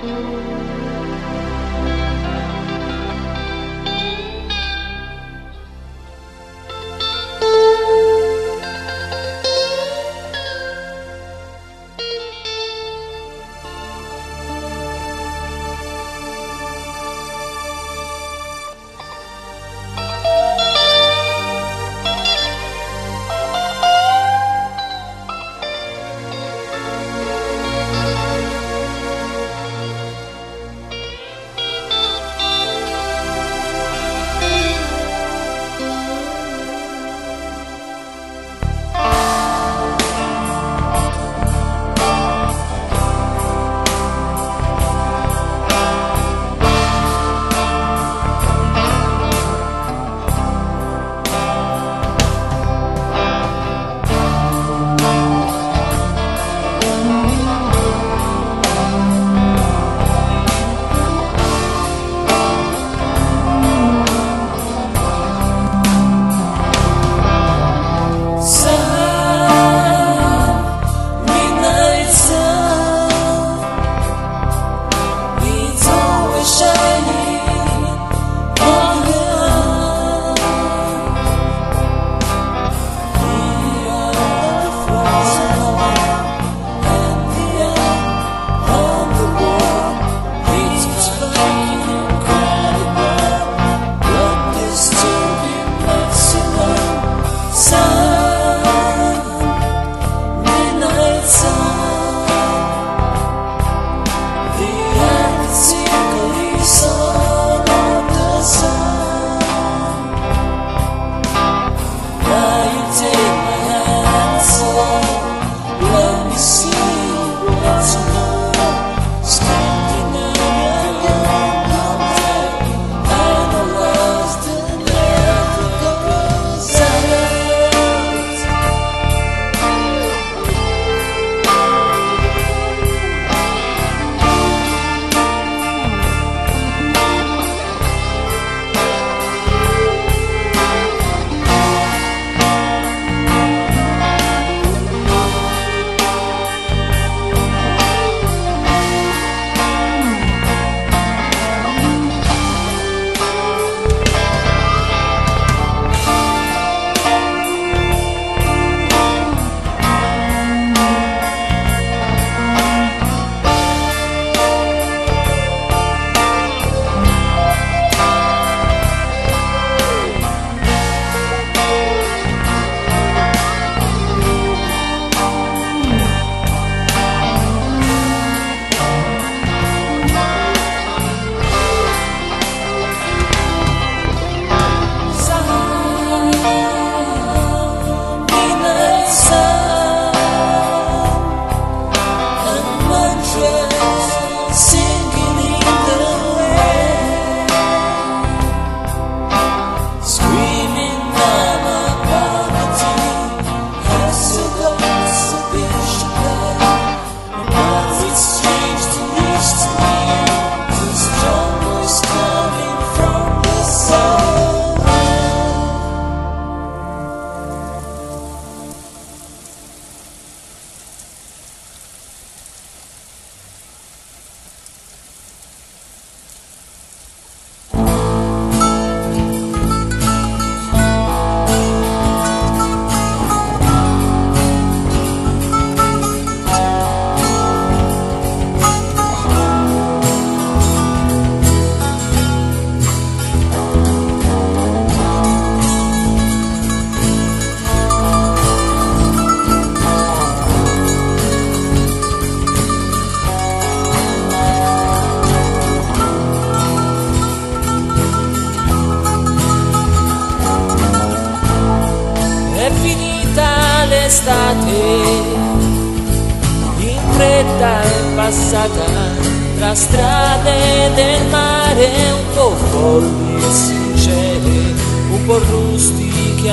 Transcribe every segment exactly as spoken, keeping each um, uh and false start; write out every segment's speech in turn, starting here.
in fretta è passata tra strade del mare un po' folli e sincere, un po' rustiche e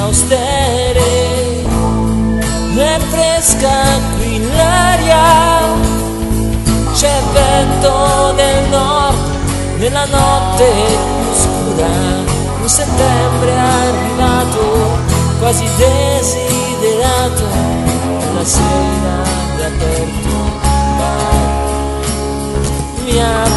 austere. È fresca qui l'aria, c'è vento del nord nella notte più scura, un settembre arrivato quasi desiderato, una sera di aperto bar. Mi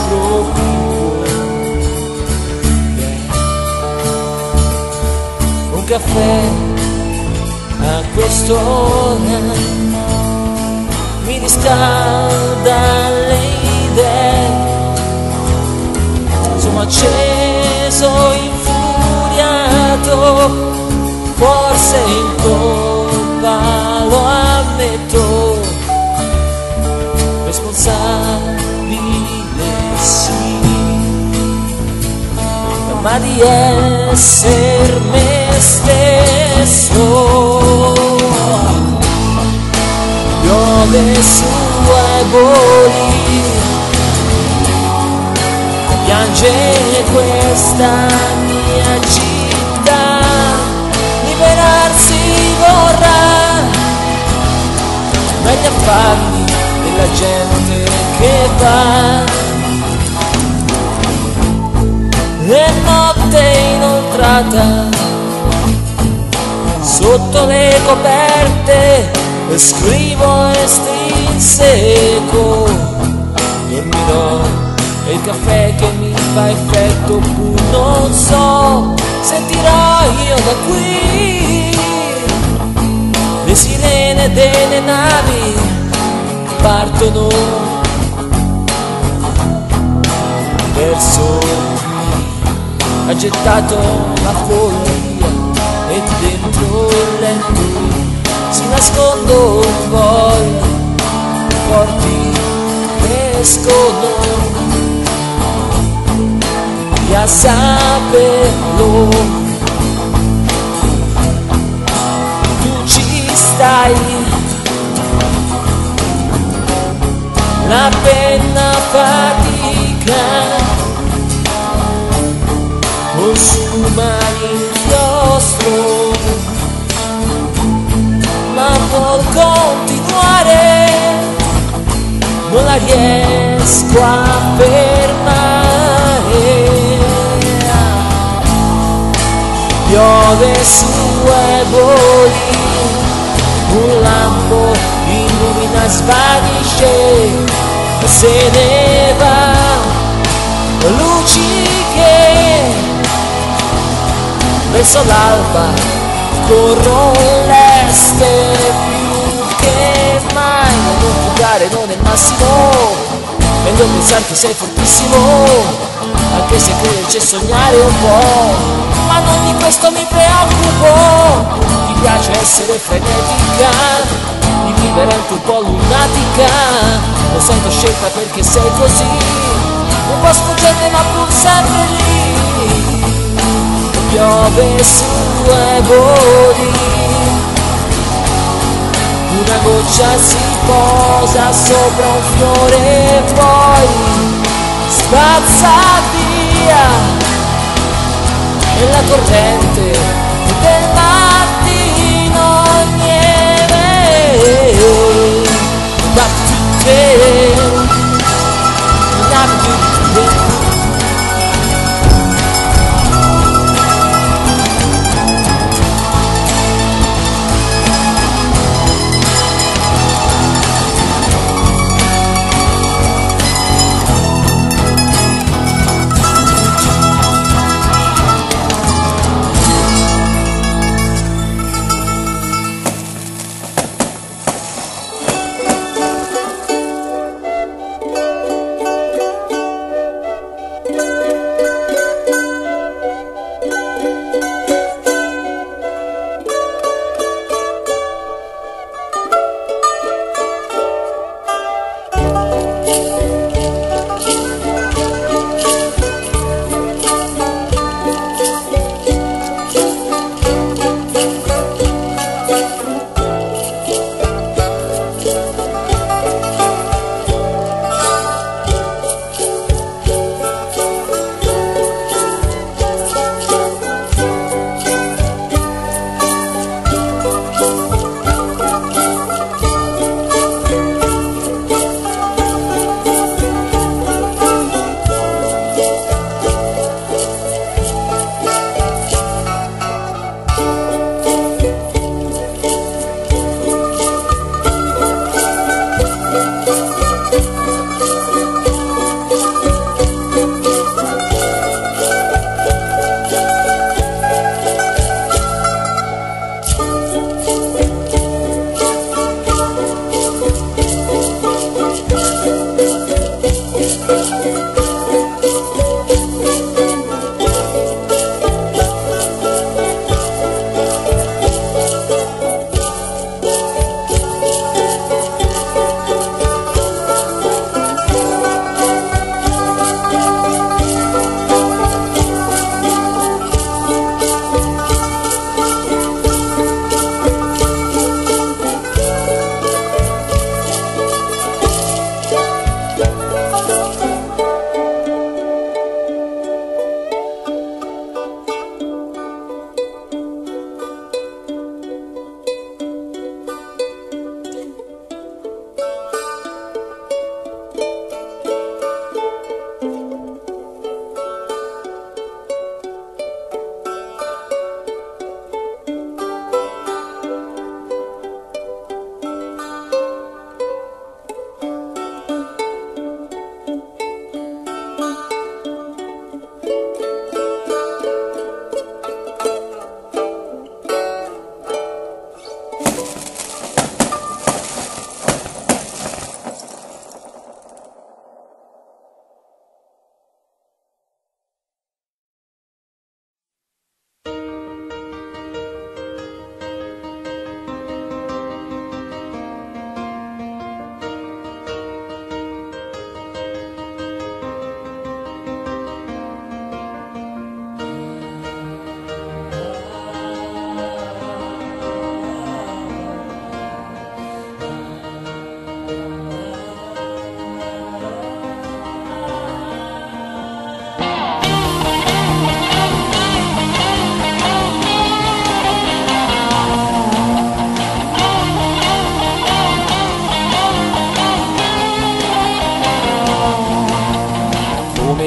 caffè a quest'ora mi riscalda le idee. Sono acceso, infuriato, forse in colpa, lo ammetto, responsabile sì, ma di essere me stesso. Piove su eboli, piange questa mia città, liberarsi vorrà, meglio farli della gente che va. È notte inoltrata, sotto le coperte scrivo estrinseco, dormirò e il caffè che mi fa effetto pur non so, sentirò io da qui le sirene delle navi partono verso qui. Ha gettato la follia e dentro il letto si nascondono poi porti che escono, a saperlo. Tu ci stai, la penna fatica consuma l'inchiostro, ma vuol continuare, non la riesco a fermare. Piove su eboli, un lampo illumina e svanisce, se ne va, luci che verso l'alba corrono l'est più che mai. Non fugare non è il massimo, meglio pensare che sei fortissimo, anche se crederci e sognare un po', ma non di questo mi preoccupo. Ti piace essere frenetica, di vivere anche un po' lunatica, lo sento scelta perché sei così, un po' sfuggente ma pur sempre lì. Piove su eboli, una goccia si posa sopra un fiore e poi spazza via, e la corrente del mattino nieve da tutte, da tutte.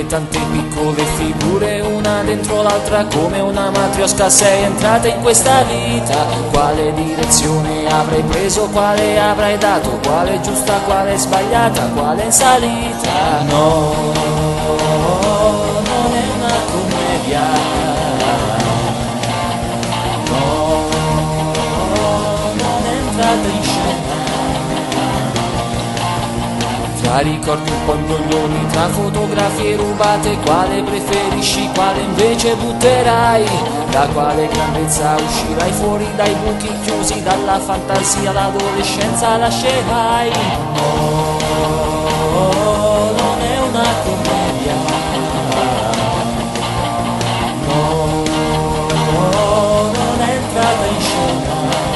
tante piccole figure, una dentro l'altra come una matriosca sei entrata in questa vita. Quale direzione avrai preso, quale avrai dato, quale giusta, quale sbagliata, quale in salita? No, non è una commedia, no, non è entrata in scena. Tra ricordi un po' imbroglioni, tra fotografie rubate, quale preferisci, quale invece butterai? Da quale grandezza uscirai fuori dai buchi chiusi, dalla fantasia l'adolescenza lascerai? No, non è una commedia, no, non è entrata in scena.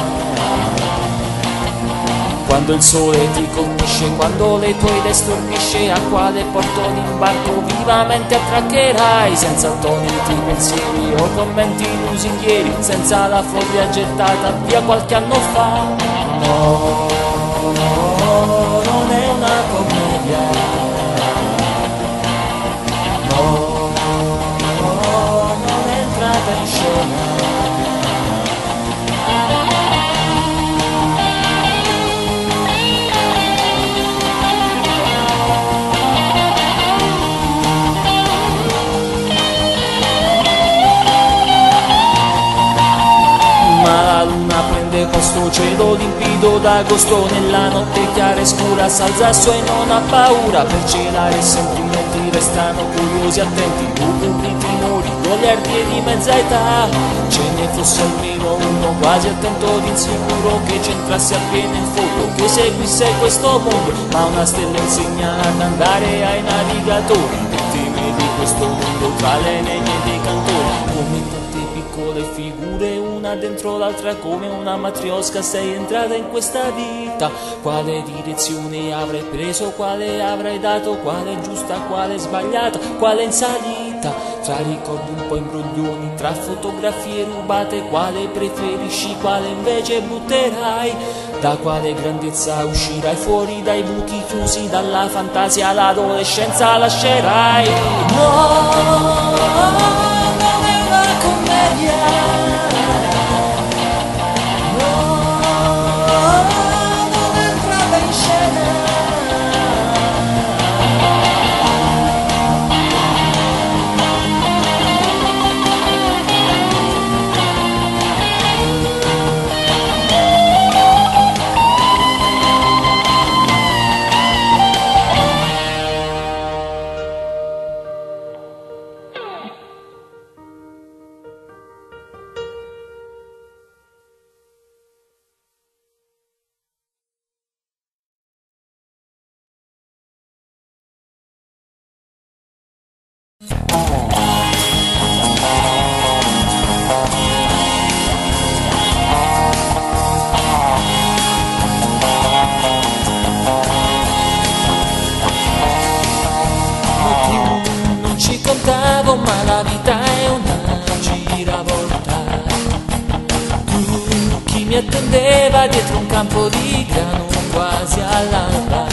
Quando il sole ti colpisce, quando le tue idee stordisce, a quale porto d'imbarco vivamente attraccherai? Senza attoniti pensieri o commenti lusinghieri, senza la foglia gettata via qualche anno fa. No, non è una commedia, no, non è entrata in scena. Ma la luna prende posto, cielo limpido d'agosto, nella notte chiara e scura s'alza su e non ha paura, per celare i sentimenti restano curiosi attenti, lugubri timori, goliardi e di mezza età. Ce ne fosse almeno uno quasi attento ed insicuro, che c'entrasse appieno in fondo, che seguisse questo mondo, ma una stella insegna ad andare ai navigatori, vittime di questo mondo tra le negne dei cantori. Come tante piccole figure, una dentro l'altra come una matriosca sei entrata in questa vita. Quale direzione avrai preso, quale avrai dato, quale giusta, quale sbagliata, quale in salita? Tra ricordi un po' imbroglioni, tra fotografie rubate, quale preferisci, quale invece butterai? Da quale grandezza uscirai fuori dai buchi chiusi, dalla fantasia l'adolescenza lascerai? No, non è una commedia, ma la vita è una giravolta. Tu, chi mi attendeva dietro un campo di grano quasi all'alba.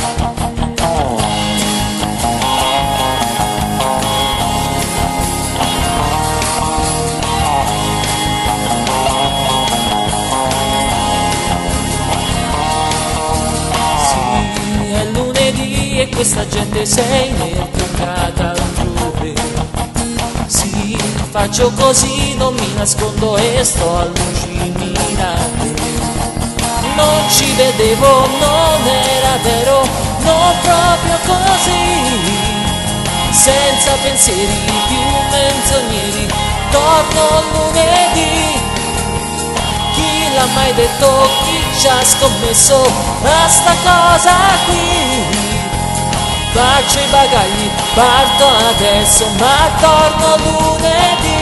Sì, è lunedì e questa gente sei mercata altrove. Sì, faccio così, non mi nascondo e sto allucinante. Non ci vedevo, non era vero, non proprio così. Senza pensieri più menzogneri, torno lunedì. Chi l'ha mai detto, chi ci ha scommesso a sta cosa qui? Faccio i bagagli, parto adesso, ma torno lunedì.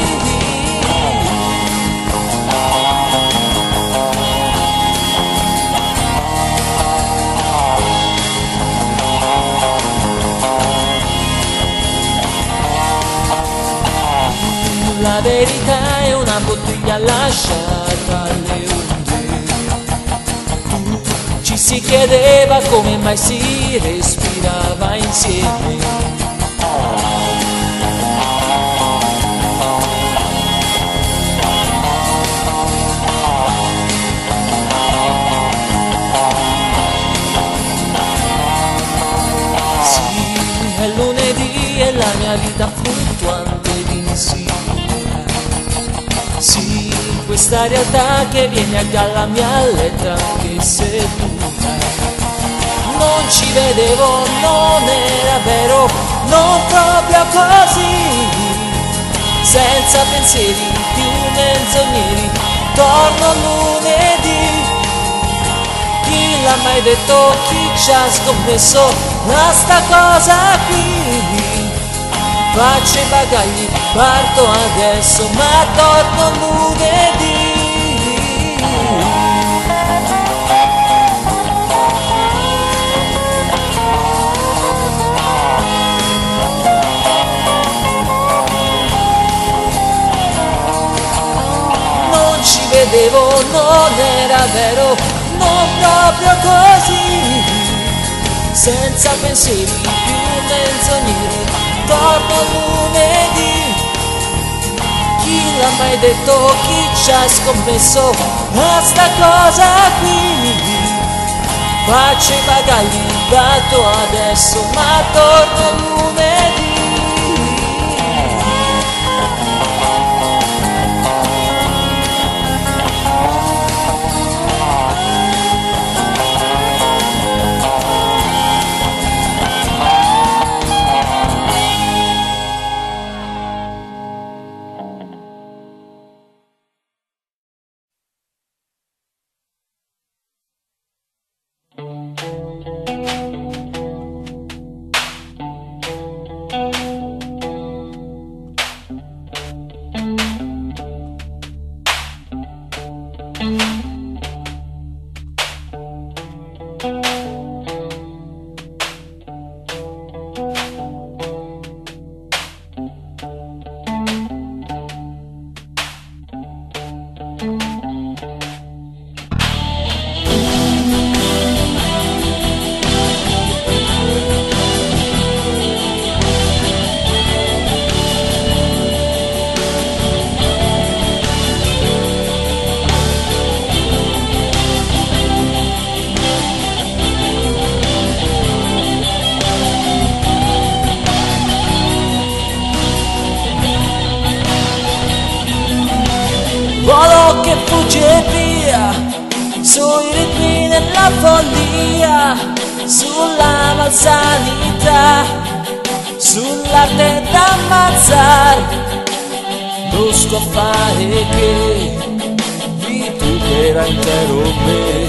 La verità è una bottiglia lasciata alle onde. Ci si chiedeva come mai si respirava insieme. questa realtà che viene a galla mi alletta anche se tu non ci vedevo, non era vero, non proprio così, senza pensieri più menzogneri, torno lunedì. Chi l'ha mai detto, chi ci ha scommesso a sta cosa qui? Faccio i bagagli, parto adesso, ma torno lunedì. Non ci vedevo, non era vero, non proprio così, senza pensieri più menzogneri, torno lunedì. Chi l'ha mai detto, chi ci ha scommesso a sta cosa qui? Faccio i bagagli, parto adesso, ma torno lunedì. Volo che fugge via, sui ritmi della follia, sulla malsanità, sull'arte d'ammazzare, lo scoffare che vitupera intero me.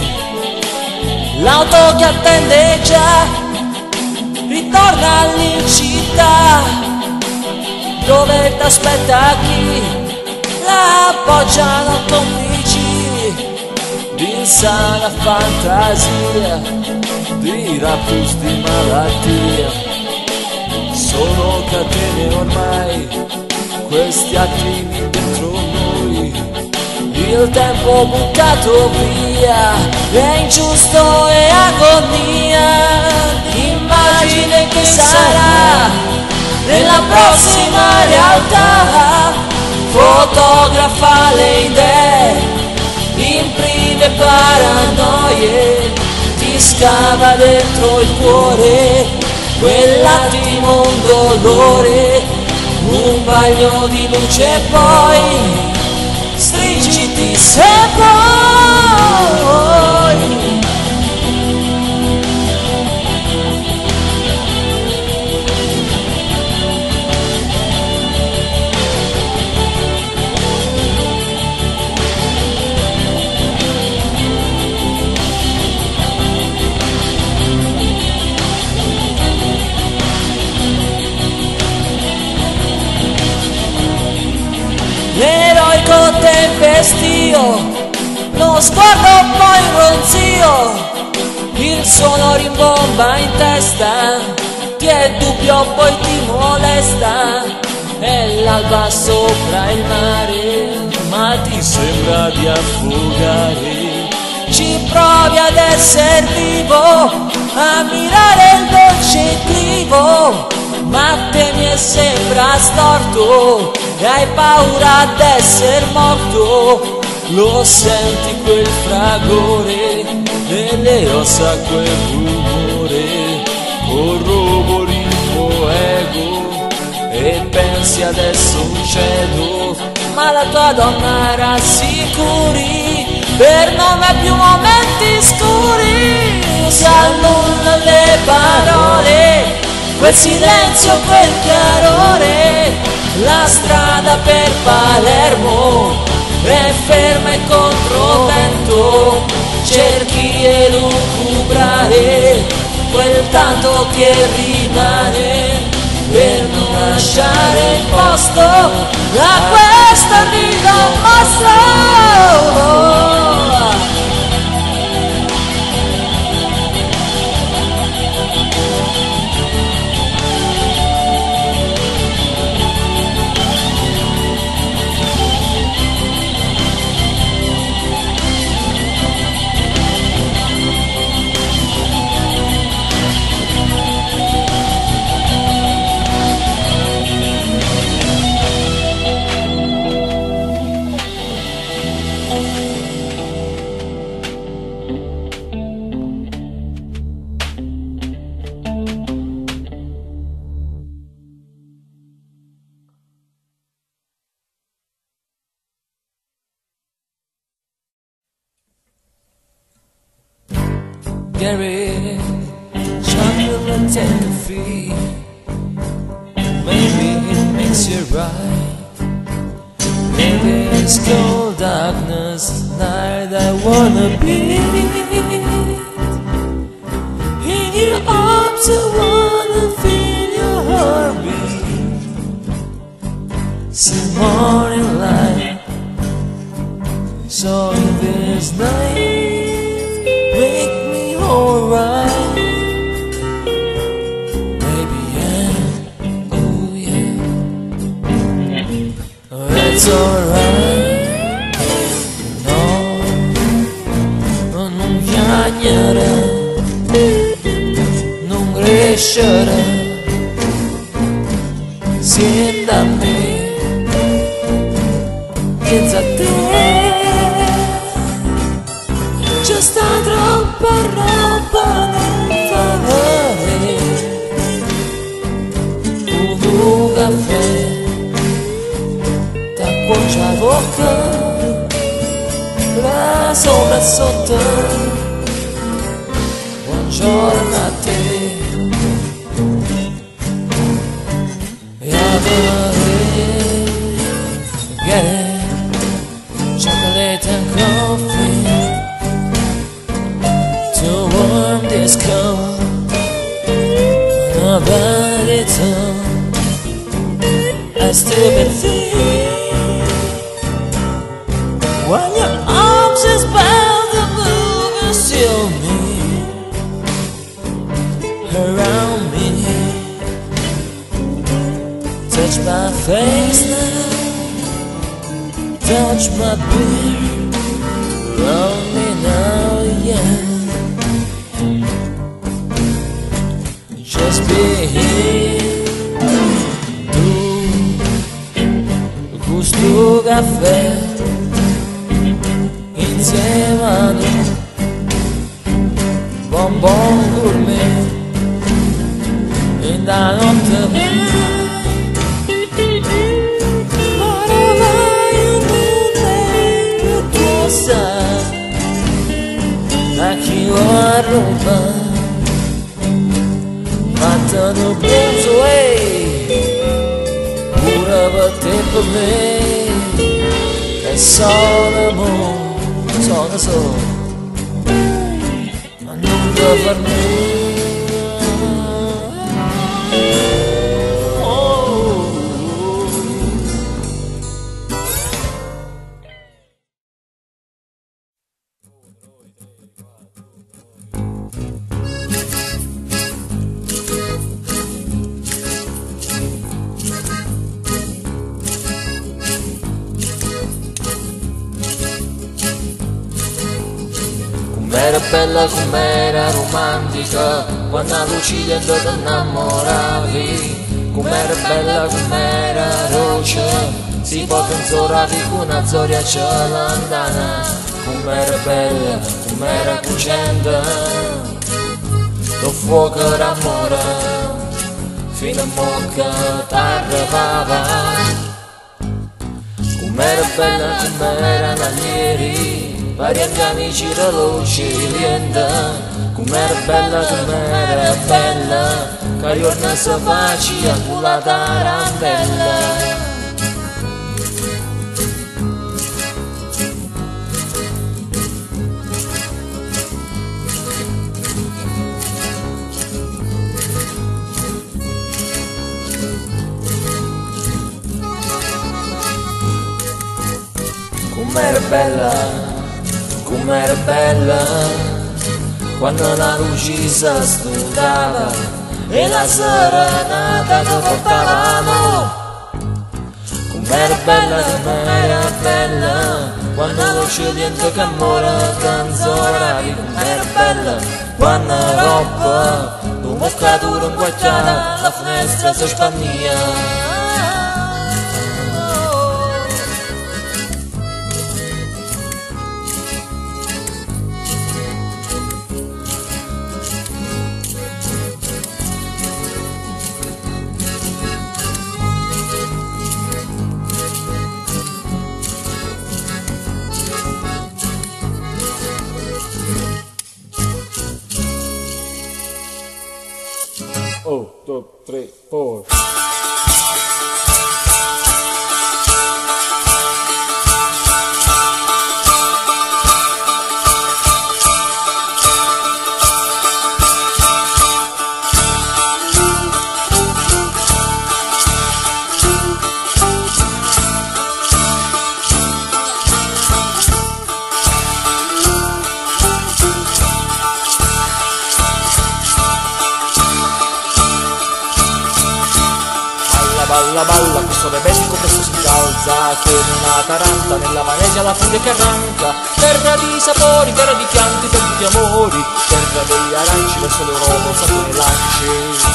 L'auto che attende già, ritorna in città, dove t'aspetta chi la appoggiano complici di insana fantasia, di raptus di malattia. Sono catene ormai, questi attimi dentro noi, il tempo buttato via, è ingiusto e agonia. Immagine che sarà nella prossima realtà, fotografa le idee, imprime paranoie, ti scava dentro il cuore, quell'attimo un dolore, un bagno di luce e poi stringiti se puoi. L'eroico tempestio, lo sguardo poi ronzio, il suono rimbomba in testa, ti è dubbio poi ti molesta, è l'alba sopra il mare, ma ti sembra di affogare. Ci provi ad essere vivo, a mirare il dolce clivo, ma temi e sembra storto, e hai paura d'essere morto. Lo senti quel fragore, nelle ossa quel rumore, corrobori il tuo ego, e pensi adesso cedo ma la tua donna rassicuri per non avere più momenti scuri. Si annullano le parole, quel silenzio, quel chiarore. La strada per Palermo è ferma e controvento, cerchi elucubrare quel tanto che rimane per non lasciare il posto a questa vita mostro. Gary, chocolate and free, maybe it makes you right. In this cold darkness night I wanna be in your arms, I wanna feel your heartbeat. See morning light, so in this night make me alright, baby, yeah, oh yeah, that's alright. No, non piangere, non crescere, senti a me, senza te. C'è sta troppa roba non fare, un caffè, t'acconcia la bocca, la sopra sotto, buongiorno a te. E avere, get it, chocolate and coffee to warm this cold about it all. I still believe when your arms is bound to move, you still me around me. Touch my face now, touch my beard, around me now, yeah. Just be here, tu, gusto caffè, insieme a noi, bonbon gourmet, in da notte ora vai un più tu sai, a chi vuoi rubare. Matando blues away, pure per te per me, è solo amore, solo solo, ma non per me. Com'era bella, com'era romantica, quando lucidendo ti innamoravi. Com'era bella, com'era dolce, si può pensare con una storia celantana. Com'era bella, com'era cucenda, lo fuoco d'amore, fino a mo' che t'arrivava. Com'era bella, com'era la ieri, pari agli amici veloci lienda. Com'era bella, com'era bella, che giorno si faccia con la tarantella. Com'era bella, com'era bella, quando la luce si studiava e la serenata che portavamo. Com'era bella, com'era bella, quando lo scegliente che amore canzonavi. Com'era bella, quando roba, un boccatore inguacciata, la finestra si spagnia. Oh, two, three, four. Balla balla, questo rebellico presto si incalza come una taranta nella vanesia la furia che arranca. Terra di sapori, terra di pianti, terra di amori, terra degli aranci verso l'Europa un sacco di lanci.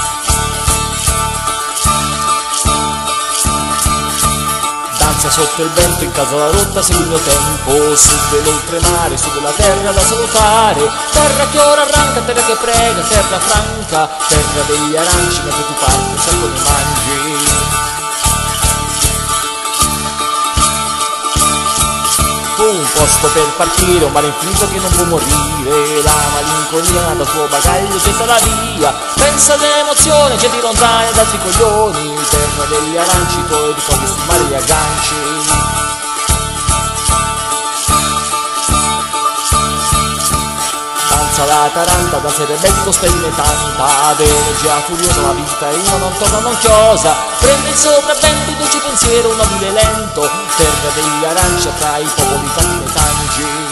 Danza sotto il vento in casa la rotta segue il mio tempo, su dell'oltremare, su della terra da salutare. Terra che ora arranca, terra che prega, terra franca, terra degli aranci mentre tu parti un sacco di mangi. Un posto per partire, un mare infinito che non può morire, la malinconia dal tuo bagaglio che sarà via. Pensa all'emozione, gente lontana ed altri coglioni, terra degli aranci, i tuoi ricordi sul mare li agganci. Danza la taranta, danza il rebellico sperimentanta, d'energia furiosa la vita e uno non torna non chiosa. Prende il sopravvento, il dolce pensiero, un nobile lento, terra degli aranci tra i popoli fatti nei tangi.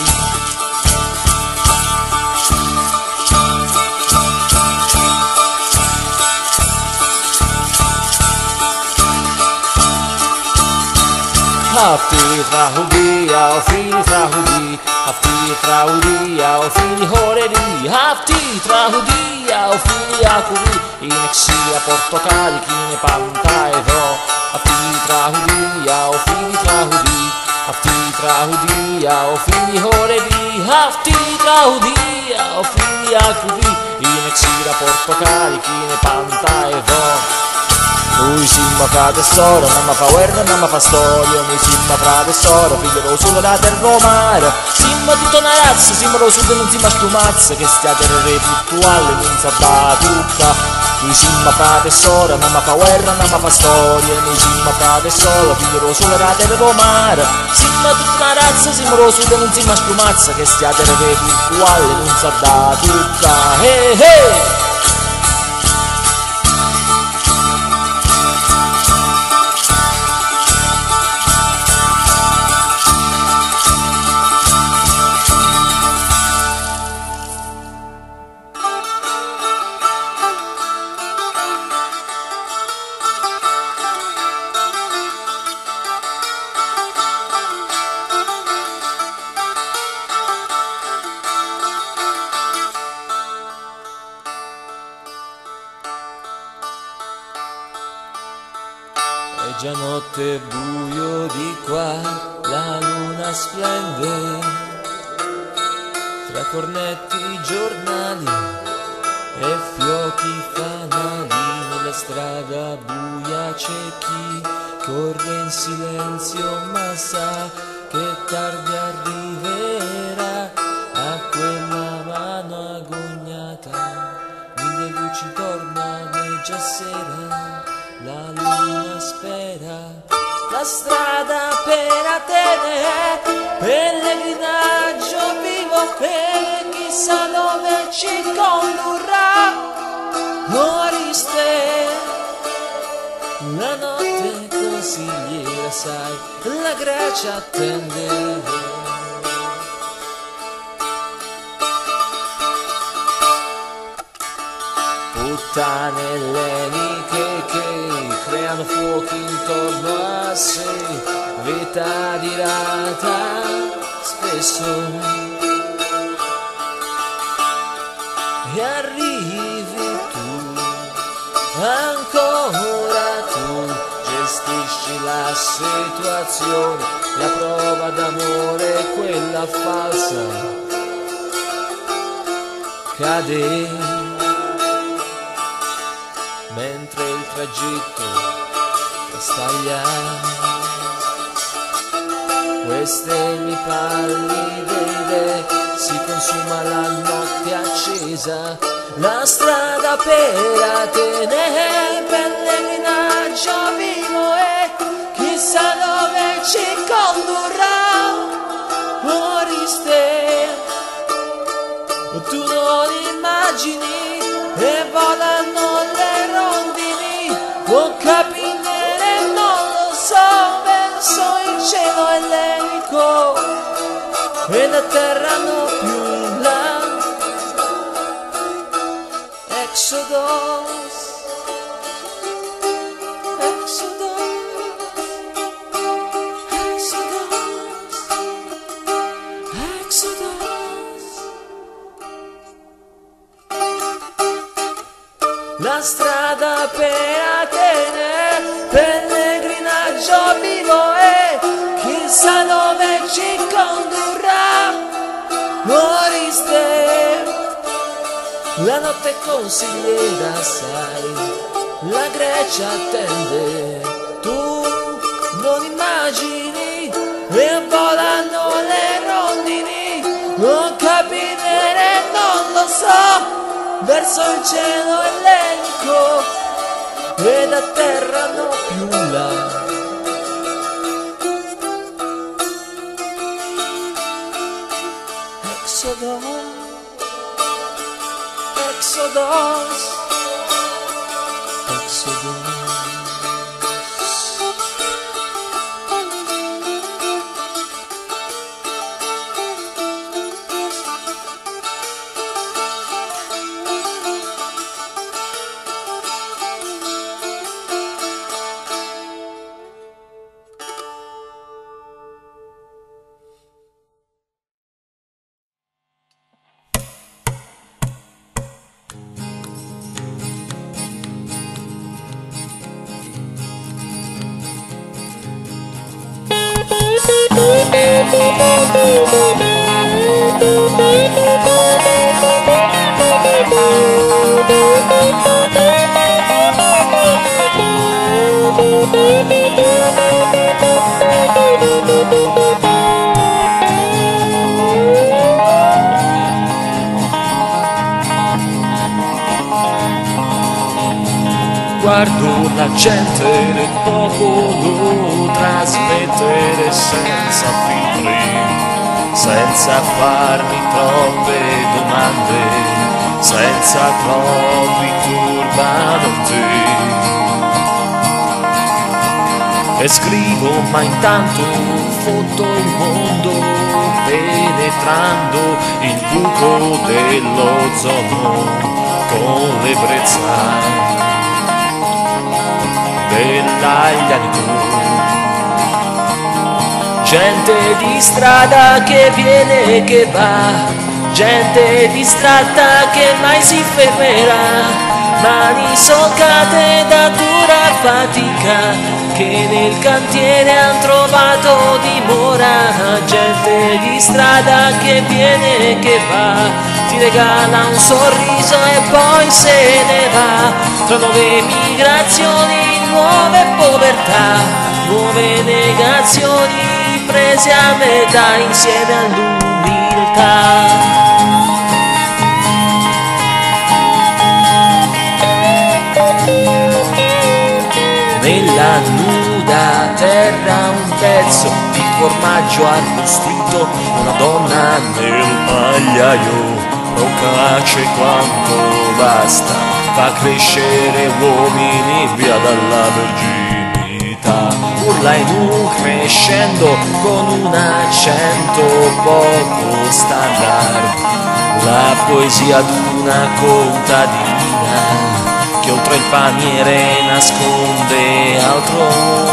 Hafti trahudia, o fili trahudi, hafti trahudia, o fili horedi, hafti trahudia, o fili akuri, in exila portocali, chine panta e ro. Hafti trahudia, o fili trahudi, hafti trahudia, o fili horedi, hafti trahudia, o fili akuri, in exila portocali, chine panta e ro. Lui simma frate soro, mamma fa guerra, mamma fa storia. Lui simma frate soro, figlio lo sud da terra mare. Simma tutta una razza, simma lo sud non simma stumazza, che stia terra puntuale, non sa batucca. Lui simma frate soro, mamma fa guerra, mamma fa storia. Lui simma frate soro, figlio lo sud da terra mare. Simma tutta una razza, simma lo sud non simma stumazza, che stia terra puntuale, non sa batucca. Hey hey! È già notte, buio di qua, la luna splende, tra cornetti giornali e fiocchi fanali, nella strada buia c'è chi corre in silenzio ma sa che tardi arriverà a quella mano agognata. Mille luci tornano e già sera, la luna spera. La strada per Atene, pellegrinaggio vivo e chissà dove ci condurrà. Oriste, la notte consigliera, sai, la Grecia attende. Puttane elleniche che creano fuochi intorno a sé, vita dirata spesso. E arrivi tu, ancora tu, gestisci la situazione, la prova d'amore, quella falsa, cade. Mentre il tragitto staglia, queste mi pallide idee, si consuma la notte accesa, la strada per Atene, pellegrinaggio vivo e chissà dove ci condurrà. Oriste, tu non immagini e volano le rondini, o capire non lo so, verso il cielo ellenico ed atterrano più in là. Exodus, Exodus, Exodus, Exodus. La strada per Atene, pellegrinaggio vivo e chissà dove ci condurrà. Oriste, la notte consigliera, sai, la Grecia attende. Tu non immagini e volano le rondini, non capire non lo so, verso il cielo ellenico ed atterrano più là. Exodus, Exodus, Exodus. Guardo la gente nel popolo trasmettere senza filtri, senza farmi troppe domande, senza troppi turbamenti. E scrivo ma intanto fotto il mondo, penetrando il buco dell'ozono con l'ebbrezza dell'aglianico. Gente di strada che viene e che va, gente distratta che mai si fermerà, mani soccate da dura fatica che nel cantiere han trovato dimora. Gente di strada che viene e che va, ti regala un sorriso e poi se ne va, tra nuove migrazioni nuove povertà, nuove negazioni prese a metà insieme all'umiltà. Nella nuda terra un pezzo di formaggio arrostito, una donna nel pagliaio procace quanto basta, fa crescere uomini via dalla verginità. Urla in un crescendo con un accento poco standard, la poesia d'una contadina che oltre il paniere nasconde altro.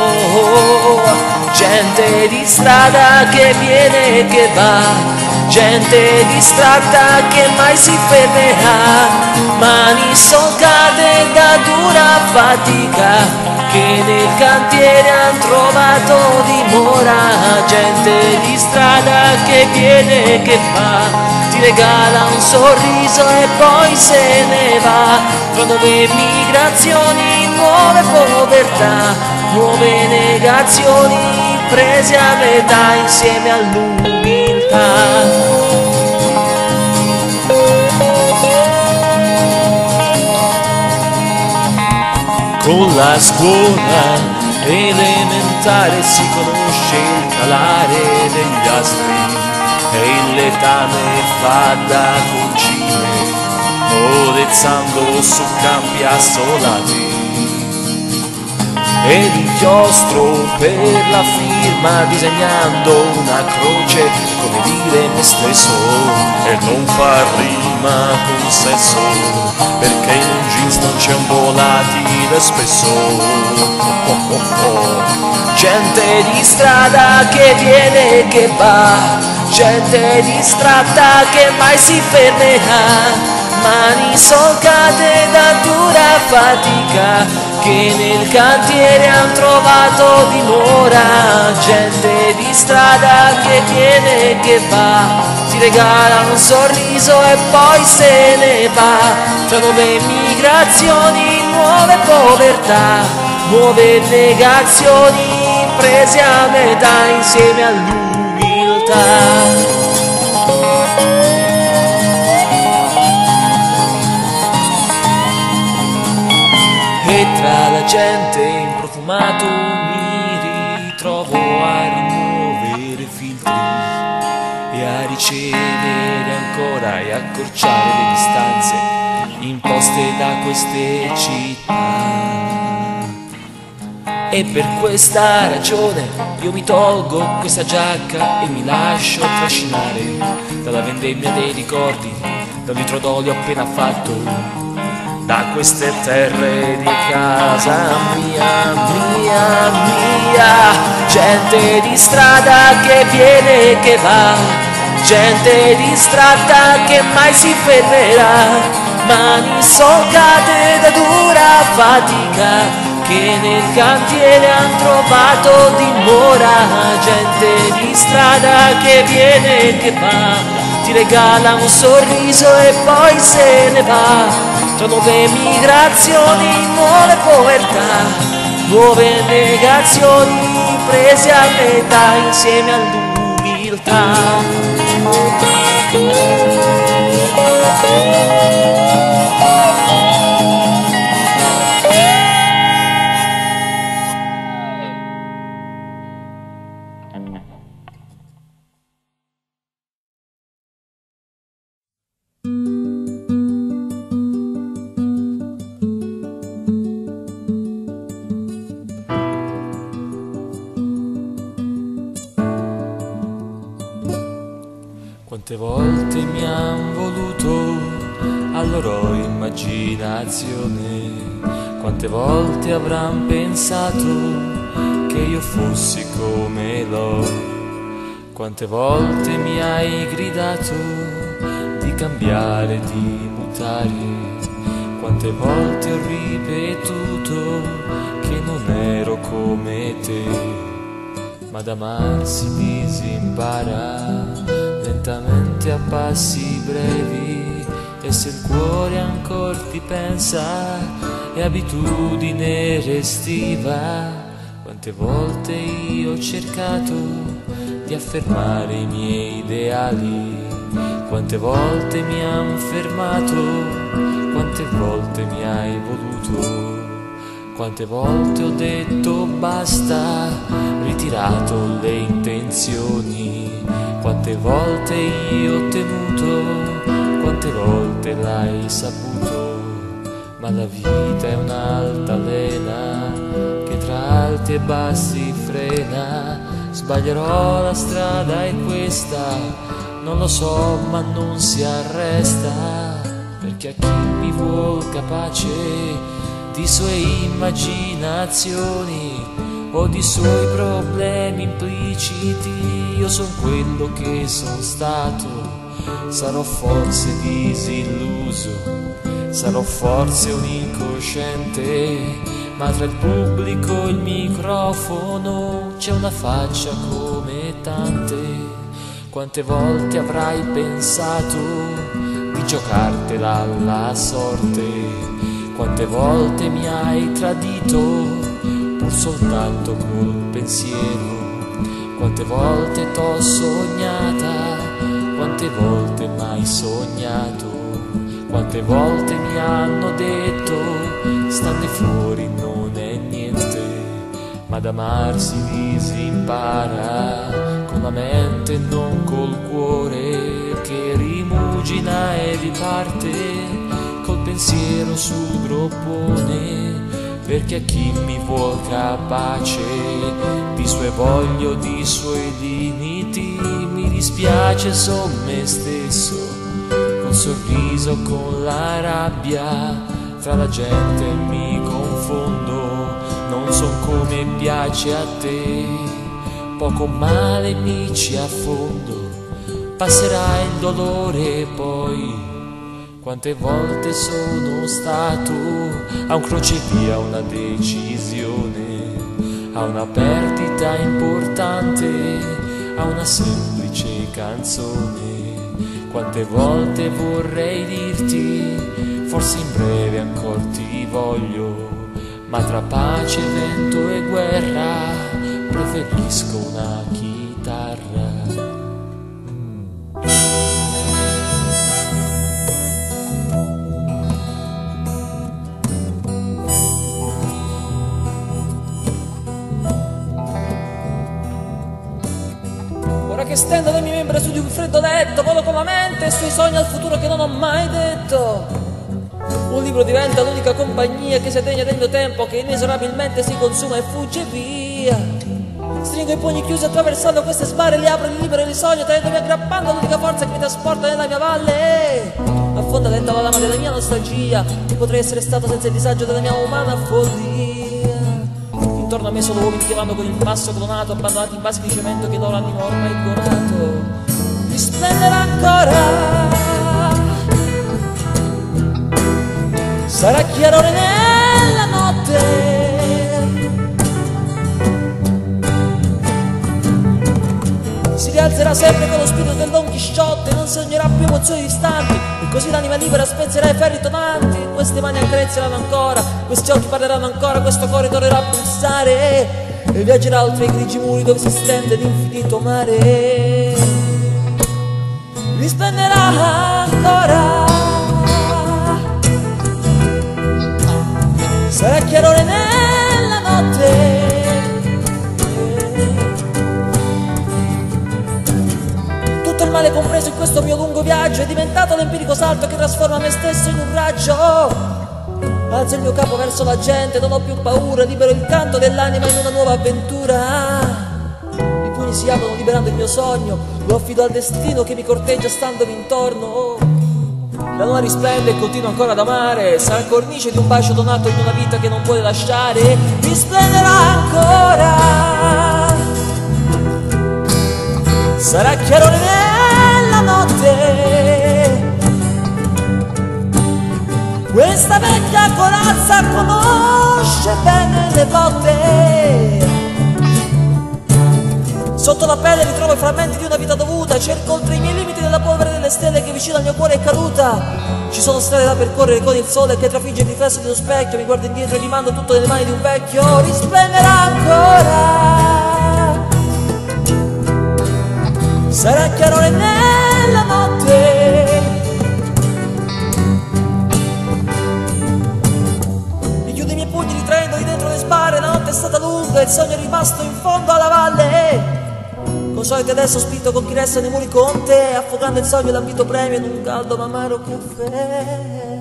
Gente di strada che viene e che va, gente distratta che mai si fermerà, mani solcate da dura fatica che nel cantiere han trovato dimora. Gente di strada che viene e che va, ti regala un sorriso e poi se ne va, tra nuove migrazioni, nuove povertà, nuove negazioni prese a metà insieme all'umiltà. Con la scuola elementare si conosce il calare degli astri e il letame fa da concime, modezzando su campi assolati, e l'inchiostro per la firma disegnando una croce, come dire me stesso e non far rima con sesso, perché in un jeans non c'è un volatile spesso. Oh, oh, oh, oh. Gente di strada che viene e che va, gente distratta che mai si fermerà, mani solcate da dura fatica che nel cantiere han trovato dimora. Gente di strada che viene e che va, ti regala un sorriso e poi se ne va, tra nuove migrazioni, nuove povertà, nuove negazioni prese a metà insieme all'umiltà. E tra la gente in profumato mi ritrovo a rimuovere filtri e a ricevere ancora e accorciare le distanze imposte da queste città. E per questa ragione io mi tolgo questa giacca e mi lascio trascinare dalla vendemmia dei ricordi, dal litro d'olio appena fatto, da queste terre di casa mia, mia, mia. Gente di strada che viene e che va, gente distratta che mai si fermerà, mani solcate da dura fatica che nel cantiere han trovato dimora. Gente di strada che viene e che va, ti regala un sorriso e poi se ne va, tra nuove migrazioni, nuove povertà, nuove negazioni prese a metà insieme all'umiltà. Quante volte mi han voluto alla loro immaginazione, quante volte avran pensato che io fossi come loro, quante volte mi hai gridato di cambiare, di mutare, quante volte ho ripetuto che non ero come te, ma ad amarsi disimpara lentamente a passi brevi, e se il cuore ancora ti pensa e abitudine restiva. Quante volte io ho cercato di affermare i miei ideali, quante volte mi han fermato, quante volte mi hai voluto, quante volte ho detto basta, ritirato le intenzioni, quante volte io ho temuto, quante volte l'hai saputo. Ma la vita è un'altalena che tra alti e bassi frena. Sbaglierò, la strada è questa, non lo so ma non si arresta, perché a chi mi vuol capace di sue immaginazioni o di suoi problemi impliciti, io son quello che son stato. Sarò forse disilluso, sarò forse un incosciente, ma tra il pubblico e il microfono c'è una faccia come tante. Quante volte avrai pensato di giocartela alla sorte, quante volte mi hai tradito pur soltanto col pensiero, quante volte t'ho sognata, quante volte mai sognato, quante volte mi hanno detto stanne fuori non è niente, ma ad amarsi disimpara con la mente e non col cuore, che rimugina e riparte col pensiero sul groppone, perché a chi mi vuol capace di sue voglie o di suoi limiti, mi dispiace, son me stesso, col sorriso, con la rabbia, tra la gente mi confondo, non son come piace a te, poco male mi ci affondo, passerà il dolore poi. Quante volte sono stato a un crocevia, a una decisione, a una perdita importante, a una semplice canzone. Quante volte vorrei dirti, forse in breve ancora ti voglio, ma tra pace, vento e guerra preferisco una chitarra. Ora che stendo le mie membra su di un freddo letto, volo con la mente e sui sogni al futuro che non ho mai detto. Un libro diventa l'unica compagnia che si degna del mio tempo, che inesorabilmente si consuma e fugge via. Stringo i pugni chiusi attraversando queste sbarre, li apro, li libero e li sogno, tenendomi aggrappando l'unica forza che mi trasporta nella mia valle. Affonda lenta la lama della mia nostalgia, che potrei essere stato senza il disagio della mia umana follia. Intorno a me solo uomini che vanno con il passo clonato, abbandonati in vasi di cemento che loro hanno ormai gonato. Mi splenderà ancora, sarà chiarore nella notte, si rialzerà sempre con lo spirito del Don Chisciotte, non sognerà più emozioni distanti, e così l'anima libera spezzerà i ferri tonanti. Queste mani accarezzeranno ancora, questi occhi parleranno ancora, questo cuore tornerà a pulsare e viaggerà oltre i grigi muri dove si stende l'infinito mare. Risplenderà ancora, sarà chiarore nella notte, tutto il male compreso in questo mio lungo viaggio è diventato l'empirico salto che trasforma me stesso in un raggio. Alzo il mio capo verso la gente, non ho più paura, libero il canto dell'anima in una nuova avventura. I pugni si aprono liberando il mio sogno, lo affido al destino che mi corteggia standomi intorno. La luna risplende e continua ancora ad amare, sarà cornice di un bacio donato in una vita che non vuole lasciare. Risplenderà ancora, sarà chiarore nella notte, questa vecchia corazza conosce bene le botte. Sotto Sotto la pelle ritrovo i frammenti di una vita dovuta, cerco oltre i miei limiti della polvere delle stelle che vicino al mio cuore è caduta. Ci sono strade da percorrere con il sole che trafigge il riflesso di uno specchio, mi guardo indietro e rimando tutto nelle mani di un vecchio. Risplenderà ancora, sarà chiarore nella notte, richiudo i miei pugni ritraendoli dentro le sbarre. La notte è stata lunga, il sogno è rimasto in fondo alla valle. Con solito adesso spinto con chi resta nei muri con te, affogando il sogno l'ambito premio in un caldo ma amaro caffè.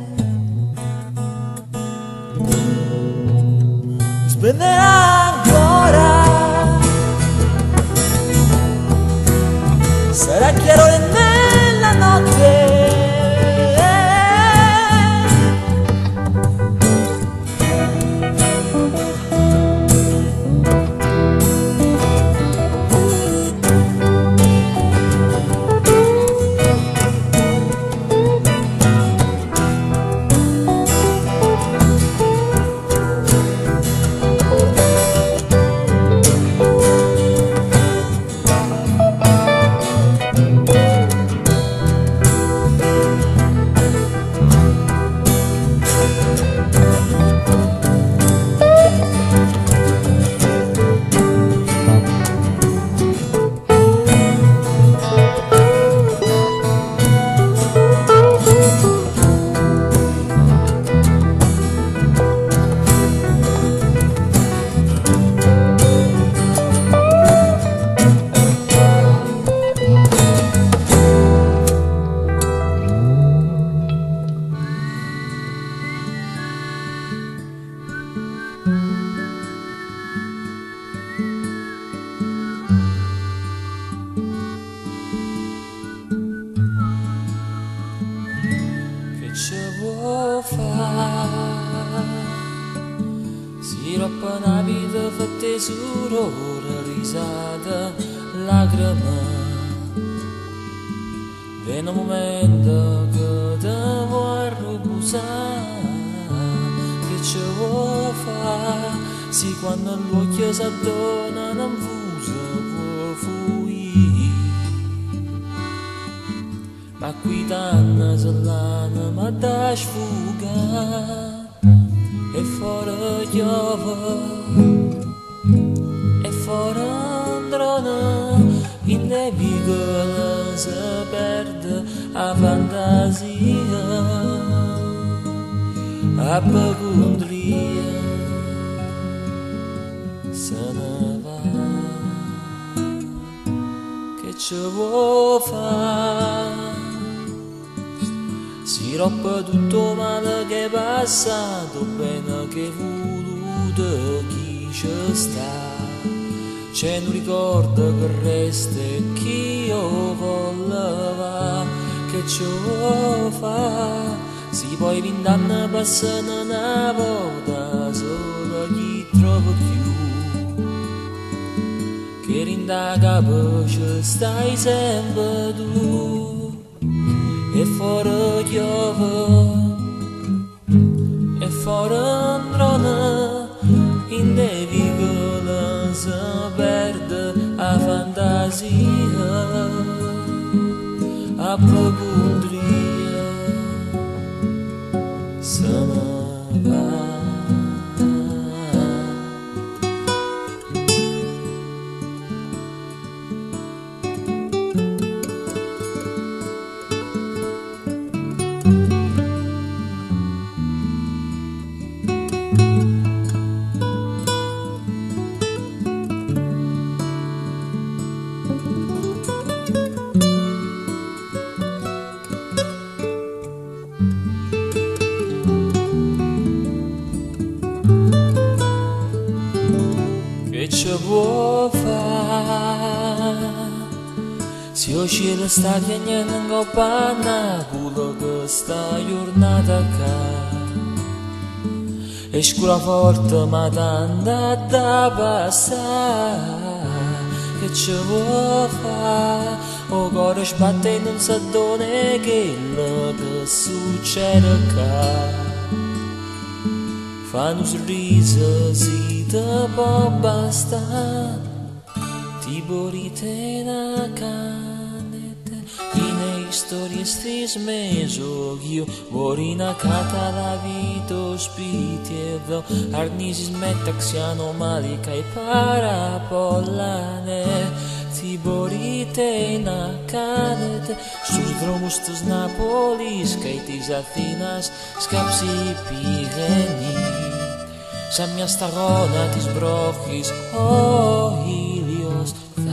Splenderà ancora, sarà chiarore nella notte, si rompe una vita fatta surore, risata, lacrime. Viene un momento che ti vuoi riposare, che ci vuoi fare? Sì, quando l'occhio si addona non può fuggire. Ma qui tanto solana ma da sfugare. E fuori piove, e fuori androna, in nemico si perde la fantasia, a pecundria se ne va. Che ci vuoi fare? Si rompe tutto male che è passato, bene che è voluto chi ci sta. C'è un ricordo che resta e chi io voleva, che ci vuoi fare? Si poi vent'anni passano una volta, solo chi trova più. Che rinda capo ci stai sempre tu. E fuori piove, e fuori androna, in nevicola si perde la fantasia, a pecundria se ne va. Che ci vuoi fare? Se il cielo sta piangendo in coppa a Napoli che sta giornata qua, è scura forte ma tanta da passare. Che ci vuoi fare? O cuore sbatte in un saddone che che succede qua. Fanno un sorriso, si te può bastare, Τι μπορείτε να κάνετε, είναι ιστορίες της Μεζογείου. Μπορεί να καταλάβει το σπίτι εδώ, αρνίζεις μεταξύ ανομάδικα ή πάρα πολλά, ναι. Τι μπορείτε να κάνετε στους δρόμους της Ναπόλης και της Αθήνας, σκάψει πηγαίνει σαν μια σταγόνα της βρόχης ο ήλιος.